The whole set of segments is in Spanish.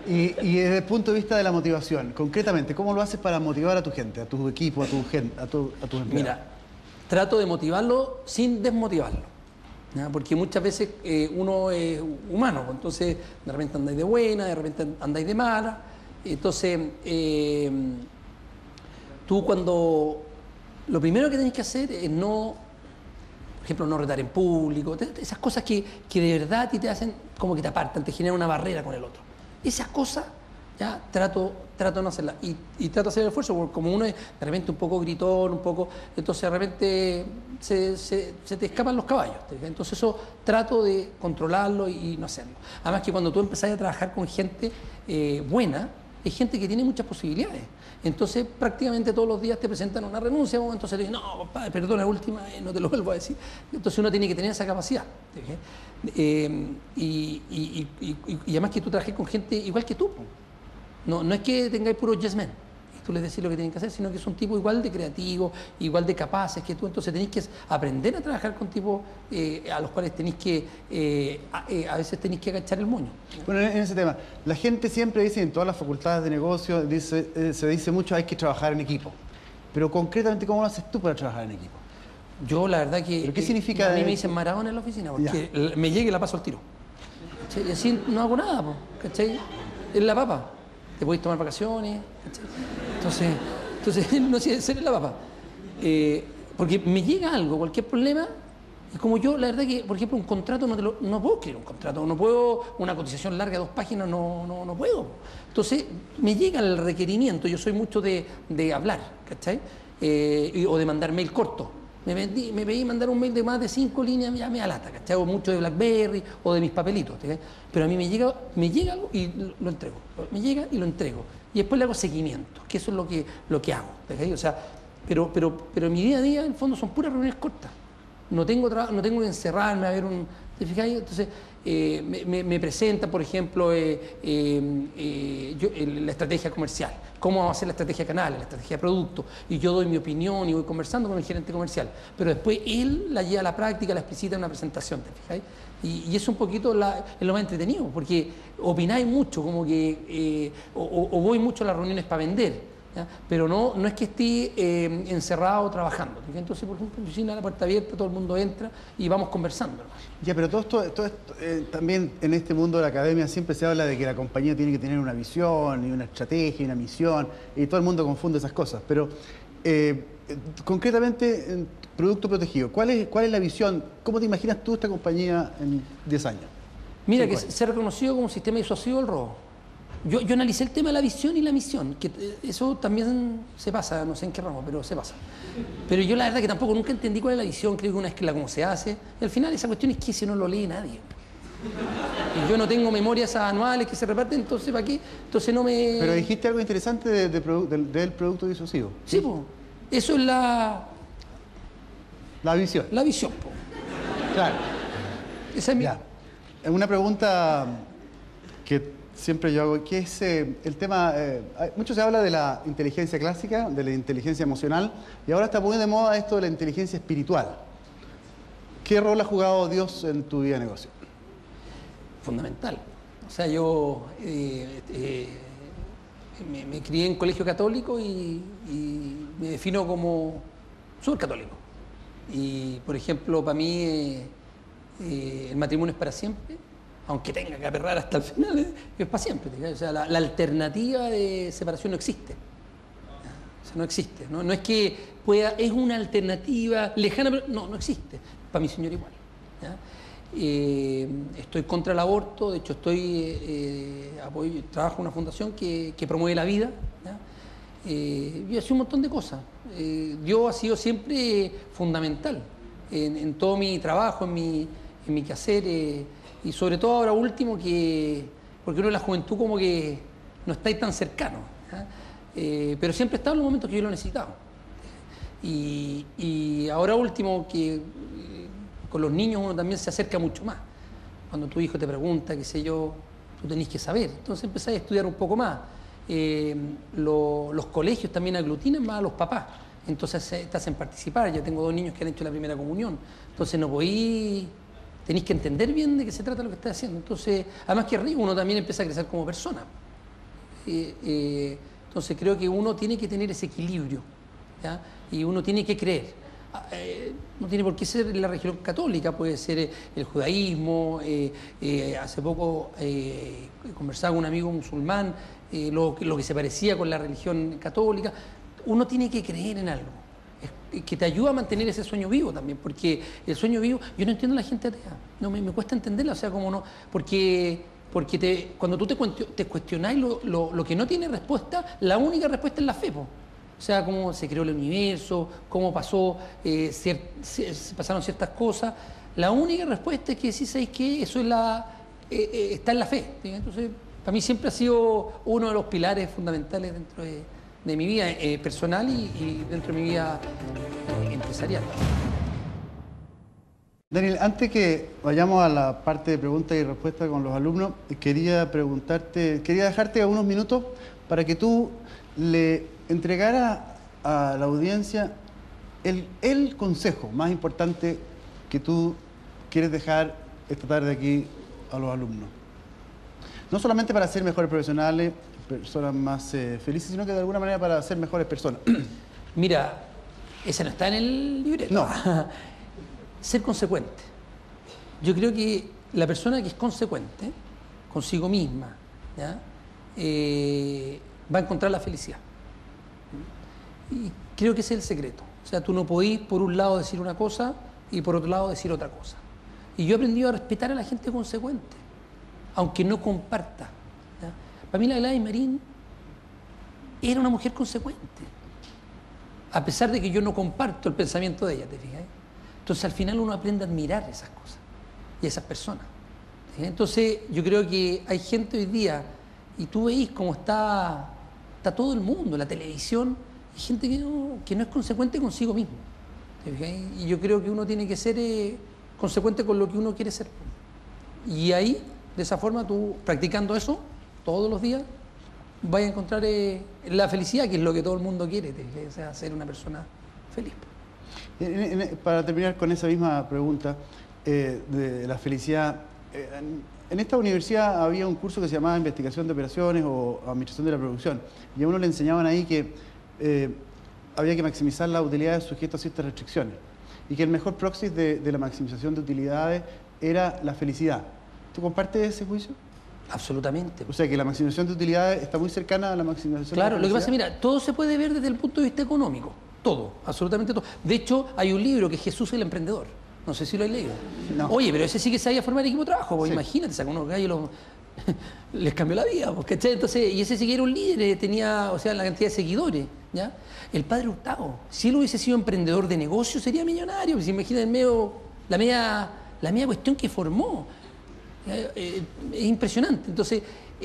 Y desde el punto de vista de la motivación, concretamente, ¿cómo lo haces para motivar a tu gente, a tu equipo, a tus empleados? Mira, trato de motivarlo sin desmotivarlo, ¿ya? Porque muchas veces uno es humano, pues, entonces de repente andáis de buena, de repente andáis de mala. Entonces, tú cuando... Lo primero que tenés que hacer es no, por ejemplo, no retar en público, esas cosas que de verdad a ti te hacen como que te apartan, te generan una barrera con el otro. Esas cosas ya trato de no hacerlas y trato de hacer el esfuerzo, porque como uno es de repente un poco gritón, un poco, entonces de repente se te escapan los caballos. Entonces eso trato de controlarlo y no hacerlo. Además que cuando tú empezás a trabajar con gente buena, es gente que tiene muchas posibilidades. Entonces prácticamente todos los días te presentan una renuncia, entonces te dicen, no, compadre, perdona, la última, no te lo vuelvo a decir. Entonces uno tiene que tener esa capacidad. Y además que tú trabajes con gente igual que tú. No es que tengáis puro yes men y tú les decís lo que tienen que hacer, sino que son tipos igual de creativos, igual de capaces que tú. Entonces tenéis que aprender a trabajar con tipos a los cuales tenéis que, a veces tenéis que agachar el moño. Bueno, en ese tema, la gente siempre dice, en todas las facultades de negocio, se dice mucho, hay que trabajar en equipo. Pero concretamente, ¿cómo lo haces tú para trabajar en equipo? Yo la verdad que... ¿Pero qué significa? A mí me dicen Maradona en la oficina, porque me llega y la paso al tiro. ¿Cachai? Y así no hago nada, ¿cachai? Es la papa. Te podéis tomar vacaciones, ¿cachai? Entonces no sé, ser la papa. Porque me llega algo, cualquier problema, y como yo, la verdad que, por ejemplo, un contrato no puedo escribir un contrato, no puedo, una cotización larga de 2 páginas, no puedo. Entonces, me llega el requerimiento, yo soy mucho de hablar, ¿cachai? O de mandar mail corto. Me pedí mandar un mail de más de 5 líneas, ya me da lata, ¿cachai? O mucho de BlackBerry o de mis papelitos, ¿cachai? Pero a mí me llega algo y lo entrego. Me llega y lo entrego. Y después le hago seguimiento, que eso es lo que hago, ¿cachai? O sea, pero mi día a día, en el fondo, son puras reuniones cortas. No tengo que encerrarme a ver un... ¿Te fijáis? Entonces, me presenta, por ejemplo, la estrategia comercial, cómo vamos a hacer la estrategia de canales, la estrategia de producto, y yo doy mi opinión y voy conversando con el gerente comercial, pero después él la lleva a la práctica, la explicita en una presentación, ¿te fijáis? Y eso un poquito es lo más entretenido, porque opináis mucho, como que o voy mucho a las reuniones para vender, ¿ya? Pero no es que esté encerrado trabajando. Entonces, por ejemplo, en la oficina, la puerta abierta, todo el mundo entra y vamos conversando. Ya, pero todo esto también en este mundo de la academia siempre se habla de que la compañía tiene que tener una visión y una estrategia y una misión, y todo el mundo confunde esas cosas. Pero concretamente, en Producto Protegido, ¿cuál es la visión? ¿Cómo te imaginas tú esta compañía en 10 años? Mira, que se ha reconocido como un sistema disuasivo del robo. Yo analicé el tema de la visión y la misión, que eso también se pasa, no sé en qué ramo, pero se pasa. Pero yo la verdad que tampoco nunca entendí cuál es la visión, creo que una es que cómo se hace. Y al final esa cuestión es que si no lo lee nadie. Y yo no tengo memorias anuales que se reparten, entonces ¿para qué? Entonces no me... Pero dijiste algo interesante del producto disuasivo. Sí, pues, eso es la visión. La visión, pues. Claro. Esa es mi... Una pregunta que siempre yo hago, que es el tema, mucho se habla de la inteligencia clásica, de la inteligencia emocional, y ahora está muy de moda esto de la inteligencia espiritual. ¿Qué rol ha jugado Dios en tu vida de negocio? Fundamental. O sea, yo me crié en colegio católico y me defino como católico. Y, por ejemplo, para mí el matrimonio es para siempre, aunque tenga que aperrar hasta el final, es para siempre. O sea, la alternativa de separación no existe. O sea, no existe. No es que pueda, es una alternativa lejana, pero no existe. Para mi señor igual. ¿Ya? Estoy contra el aborto, de hecho trabajo en una fundación que promueve la vida. ¿Ya? Yo he hecho un montón de cosas. Dios ha sido siempre fundamental en todo mi trabajo, en mi quehacer. Y sobre todo ahora último, porque uno en la juventud como que no está ahí tan cercano, pero siempre he estado en los momentos que yo lo he necesitado. Y ahora último, que con los niños uno también se acerca mucho más. Cuando tu hijo te pregunta, qué sé yo, tú tenés que saber. Entonces empecé a estudiar un poco más. Los colegios también aglutinan más a los papás. Entonces te hacen participar. Ya tengo 2 niños que han hecho la primera comunión. Entonces no podí... Tenéis que entender bien de qué se trata lo que estás haciendo. Entonces, además que arriba uno también empieza a crecer como persona. Entonces creo que uno tiene que tener ese equilibrio, ¿ya? Y uno tiene que creer. No tiene por qué ser la religión católica, puede ser el judaísmo. Hace poco conversaba con un amigo musulmán, lo que se parecía con la religión católica. Uno tiene que creer en algo, que te ayuda a mantener ese sueño vivo también, porque el sueño vivo, yo no entiendo a la gente atea, no, me cuesta entenderla, o sea, como no, porque cuando tú te cuestionáis lo que no tiene respuesta, la única respuesta es la fe, po. O sea, cómo se creó el universo, cómo pasó, se pasaron ciertas cosas. La única respuesta es que sí sabéis que eso es está en la fe, ¿sí? Entonces, para mí siempre ha sido uno de los pilares fundamentales dentro de mi vida personal y dentro de mi vida empresarial. Daniel, antes que vayamos a la parte de preguntas y respuestas con los alumnos, quería dejarte unos minutos para que tú le entregara a la audiencia el consejo más importante que tú quieres dejar esta tarde aquí a los alumnos. No solamente para ser mejores profesionales, personas más felices, sino que de alguna manera para ser mejores personas. Mira, ese no está en el libreto. No. Ser consecuente. Yo creo que la persona que es consecuente consigo misma, ¿ya? Va a encontrar la felicidad. Y creo que ese es el secreto. O sea, tú no podís por un lado decir una cosa y por otro lado decir otra cosa. Y yo he aprendido a respetar a la gente consecuente, aunque no comparta, ¿ya? Para mí la Gladys Marín era una mujer consecuente, a pesar de que yo no comparto el pensamiento de ella, ¿te fijas? Entonces al final uno aprende a admirar esas cosas y esas personas. ¿Sí? Entonces yo creo que hay gente hoy día, y tú veis cómo está todo el mundo, la televisión, hay gente que no es consecuente consigo mismo. ¿Te fijas? Y yo creo que uno tiene que ser consecuente con lo que uno quiere ser. Y ahí, de esa forma, tú practicando eso todos los días, vas a encontrar la felicidad, que es lo que todo el mundo quiere, o sea, ser una persona feliz. Para terminar con esa misma pregunta de la felicidad, en esta universidad había un curso que se llamaba Investigación de Operaciones o Administración de la Producción, y a uno le enseñaban ahí que había que maximizar las utilidades sujetas a ciertas restricciones, y que el mejor proxy de la maximización de utilidades era la felicidad. ¿Tú compartes ese juicio? Absolutamente. O sea, que la maximización de utilidades está muy cercana a la maximización Claro, de la felicidad. lo que pasa, mira, todo se puede ver desde el punto de vista económico. Todo, absolutamente todo. De hecho, hay un libro que es Jesús el Emprendedor. No sé si lo has leído. No. Oye, pero ese sí que sabía formar equipo de trabajo. Pues, sí. Imagínate, saca unos gallos les cambió la vida. Pues, ¿cachai? Entonces, y ese sí que era un líder, tenía, o sea, la cantidad de seguidores. ¿Ya? El padre Hurtado, si él hubiese sido emprendedor de negocio, sería millonario. Pues, imagínate la media cuestión que formó. Es impresionante. Entonces,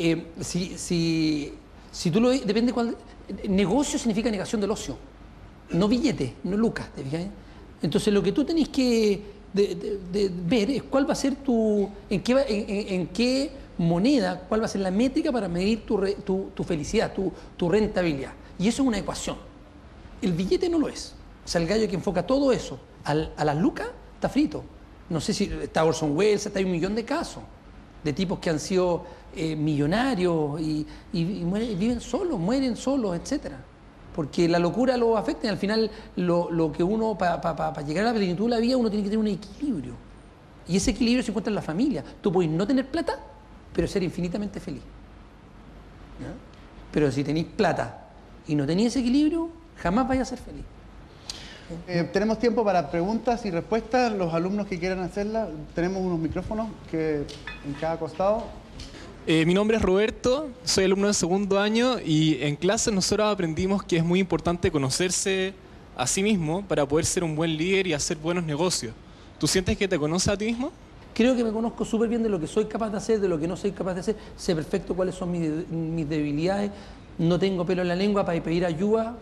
si tú lo ves, depende cuál. Negocio significa negación del ocio, no billete, no lucas, ¿te fijas? Entonces lo que tú tenés que ver es cuál va a ser en qué moneda, cuál va a ser la métrica para medir tu felicidad, tu rentabilidad. Y eso es una ecuación. El billete no lo es. O sea, el gallo que enfoca todo eso a las lucas está frito. No sé si está Orson Welles, hay un millón de casos de tipos que han sido millonarios y viven solos, mueren solos, etcétera. Porque la locura lo afecta y al final lo que uno, para llegar a la plenitud de la vida, uno tiene que tener un equilibrio. Y ese equilibrio se encuentra en la familia. Tú puedes no tener plata, pero ser infinitamente feliz. ¿Ya? Pero si tenéis plata y no tenéis ese equilibrio, jamás vais a ser feliz. Tenemos tiempo para preguntas y respuestas. Los alumnos que quieran hacerlas, tenemos unos micrófonos en cada costado. Mi nombre es Roberto, soy alumno de segundo año y en clase nosotros aprendimos que es muy importante conocerse a sí mismo para poder ser un buen líder y hacer buenos negocios. ¿Tú sientes que te conoces a ti mismo? Creo que me conozco súper bien de lo que soy capaz de hacer, de lo que no soy capaz de hacer. Sé perfecto cuáles son mis debilidades. No tengo pelo en la lengua para pedir ayuda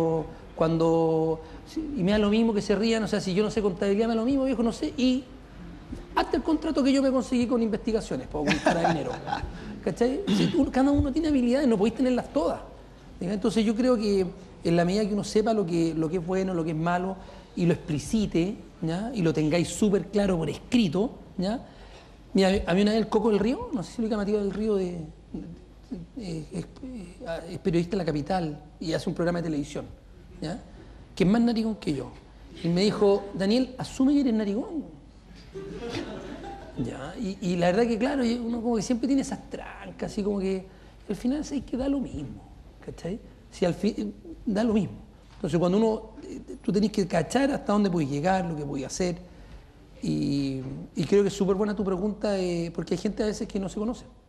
y me da lo mismo que se rían. O sea, si yo no sé contabilidad, me da lo mismo, viejo, no sé. Y hasta el contrato que yo me conseguí con investigaciones para dinero. ¿Cachai? Cada uno tiene habilidades, no podéis tenerlas todas. Entonces yo creo que en la medida que uno sepa lo que es bueno, lo que es malo, y lo explicite, ¿ya? Y lo tengáis súper claro por escrito, ¿ya? Mira, a mí una vez el Coco del Río, no sé si lo ubica Matías del Río es periodista en La Capital y hace un programa de televisión, ¿ya? Que es más narigón que yo. Y me dijo, Daniel, asume que eres narigón. ¿Ya? Y la verdad que, claro, uno como que siempre tiene esas trancas, así como que al final es que da lo mismo, ¿cachai? Si al fin da lo mismo. Entonces, cuando tú tenés que cachar hasta dónde puedes llegar, lo que puedes hacer. Y creo que es súper buena tu pregunta, porque hay gente a veces que no se conoce.